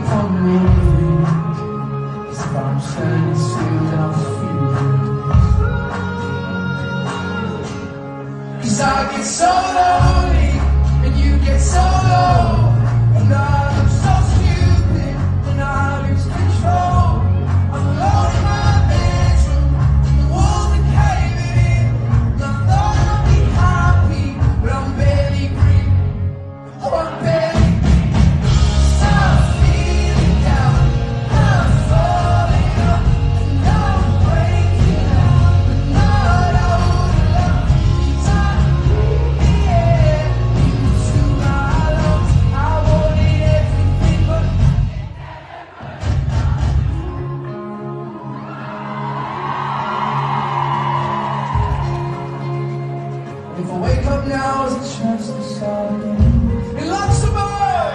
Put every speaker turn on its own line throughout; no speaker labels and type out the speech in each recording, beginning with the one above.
from me, it's about standing still and I feel. 'Cause I get so lonely and you get so low, and I look so stupid when I lose control. I'm alone in my bedroom, and the walls are caving in, and I thought I'd be happy, but I'm barely breathing. Oh, I'm barely breathing. So I'm feeling down, I'm falling up, and I'm breaking out, but not old enough. 'Cause I breathe the air into my lungs. I wanted everything, but if I wake up now, there's a chance to start again in Luxembourg.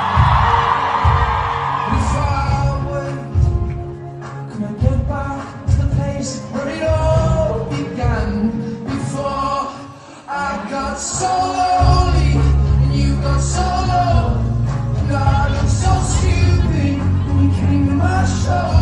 But if I wait, can I get back to the place where it all began? Before I got so lonely and you got so low, and I looked so stupid when you came to my show.